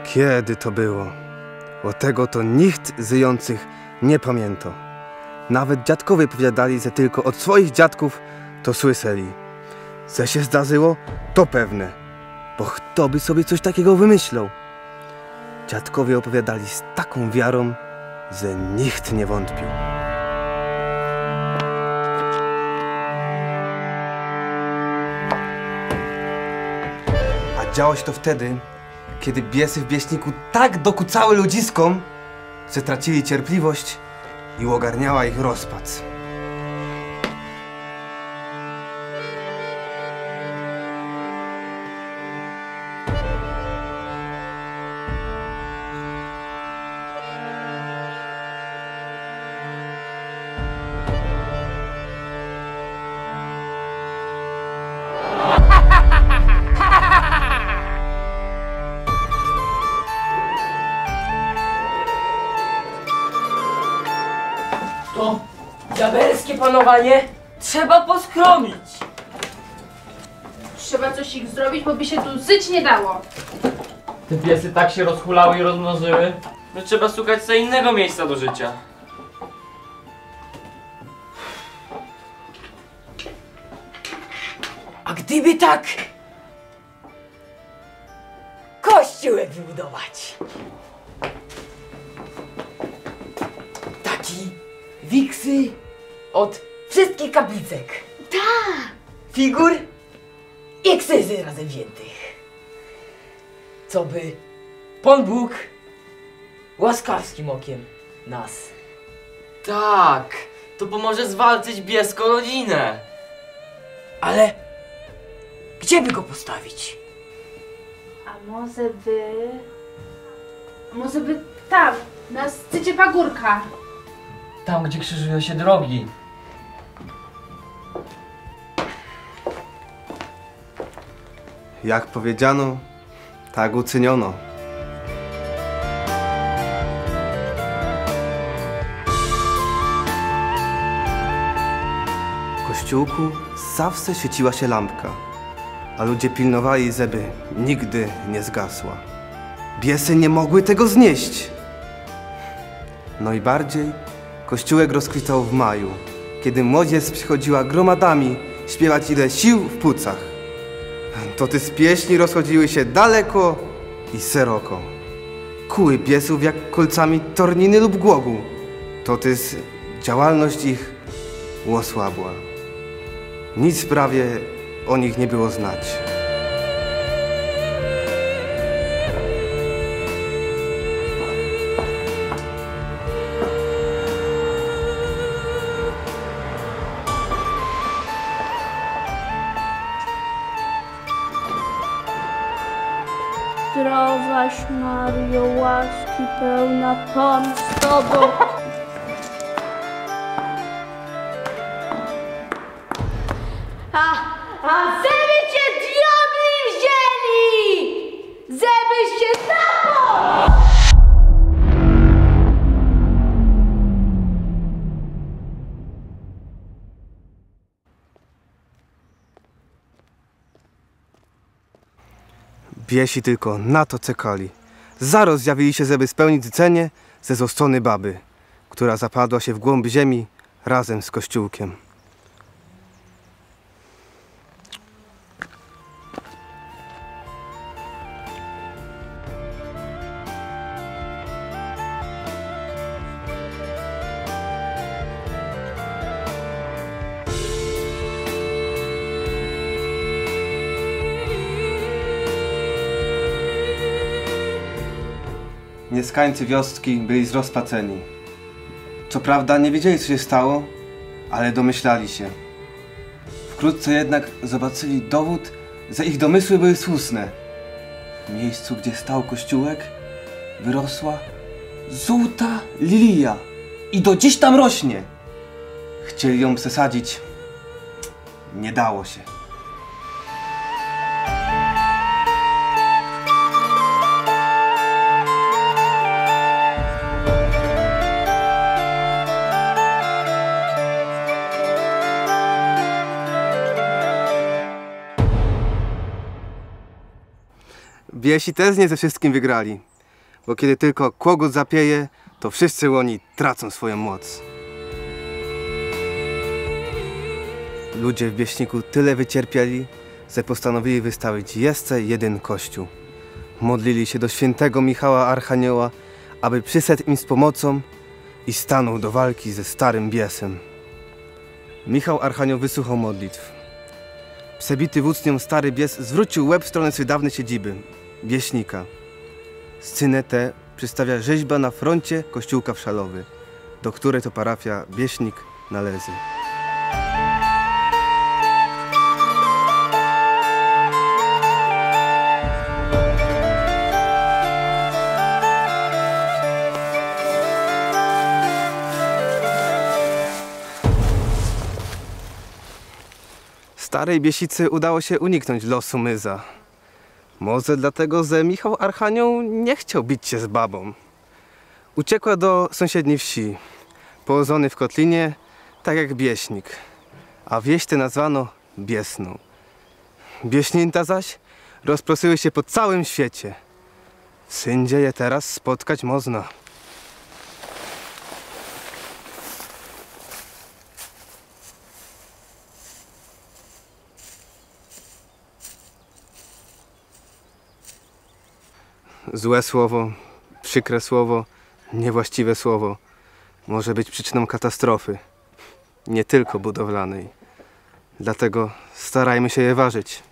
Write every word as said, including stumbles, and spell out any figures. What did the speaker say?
Kiedy to było? O tego to nikt z żyjących nie pamięta. Nawet dziadkowie powiadali, że tylko od swoich dziadków to słyszeli. Co się zdarzyło, to pewne, bo kto by sobie coś takiego wymyślał? Dziadkowie opowiadali z taką wiarą, że nikt nie wątpił. A działo się to wtedy, kiedy biesy w Bieśniku tak dokucały ludziskom, że tracili cierpliwość i ogarniała ich rozpacz. To diabelskie panowanie trzeba poskromić. Trzeba coś ich zrobić, bo by się tu żyć nie dało. Te piesy tak się rozhulały i rozmnożyły, że trzeba szukać sobie innego miejsca do życia. A gdyby tak kościółek wybudować? Taki wiksy od wszystkich kaplicek. Ta! Figur i krzyży razem wziętych. Co by Pan Bóg łaskawskim okiem nas. Tak, to pomoże zwalczyć bieską rodzinę. Ale gdzie by go postawić? A może by... A może by tam, na szczycie pagórka. Tam, gdzie krzyżują się drogi. Jak powiedziano, tak uczyniono. W kościółku zawsze świeciła się lampka, a ludzie pilnowali, żeby nigdy nie zgasła. Biesy nie mogły tego znieść. No i bardziej kościółek rozkwitał w maju, kiedy młodzież przychodziła gromadami śpiewać ile sił w płucach. To te z pieśni rozchodziły się daleko i szeroko. Kuły biesów jak kolcami torniny lub głogu. To też działalność ich osłabła. Nic prawie o nich nie było znać. Zdrowaś Maryjo, łaski pełna, Pan z Tobą. A, a żeby Cię diabli wzięli! Żebyś się zapał! Biesi tylko na to czekali. Zaraz zjawili się, żeby spełnić życzenie ze zostony baby, która zapadła się w głąb ziemi razem z kościółkiem. Mieszkańcy wioski byli zrozpaceni. Co prawda nie wiedzieli, co się stało, ale domyślali się. Wkrótce jednak zobaczyli dowód, że ich domysły były słuszne. W miejscu, gdzie stał kościółek, wyrosła żółta lilia i do dziś tam rośnie. Chcieli ją przesadzić. Nie dało się. Biesi też nie ze wszystkim wygrali. bo kiedy tylko kłogut zapieje, to wszyscy oni tracą swoją moc. Ludzie w Bieśniku tyle wycierpieli, że postanowili wystawić jeszcze jeden kościół. Modlili się do świętego Michała Archanioła, aby przyszedł im z pomocą i stanął do walki ze starym biesem. Michał Archanioł wysłuchał modlitw. Przebity włócznią stary bies zwrócił łeb w stronę swej dawnej siedziby, Bieśnika. Scenę tę przedstawia rzeźba na froncie kościółka Wszalowy, do której to parafia Bieśnik należy. Starej Biesicy udało się uniknąć losu myza. Może dlatego, że Michał Archanioł nie chciał bić się z babą. Uciekła do sąsiedniej wsi, położonej w kotlinie, tak jak Bieśnik, a wieś tę nazwano Biesną. Bieśnięta zaś rozproszyły się po całym świecie. Wszędzie je teraz spotkać można. Złe słowo, przykre słowo, niewłaściwe słowo może być przyczyną katastrofy, nie tylko budowlanej. Dlatego starajmy się je ważyć.